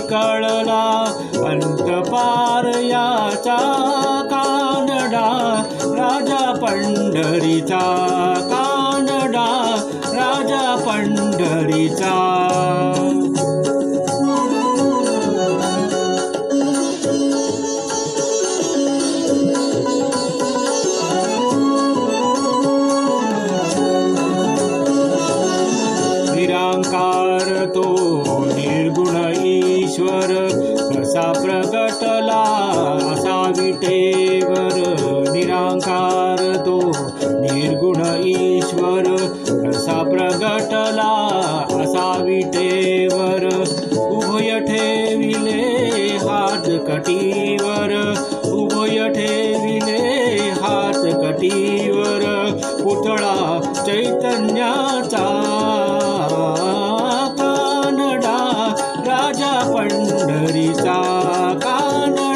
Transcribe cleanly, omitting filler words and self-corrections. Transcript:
कळला अंत पार याचा कानडा राजा पंढरीचा कानडा राजा पंढरीचा निरांकार तो निर्गुण ईश्वर कसा प्रगटला असा विटेवर निरांकार तो निर्गुण ईश्वर कसा प्रगटला असा विटेवर उभय ठेविले हात कटीवर उभय ठेविले हात कटीवर पुतळा चैतन्याचा कानडा राजा पंढरीचा कानडा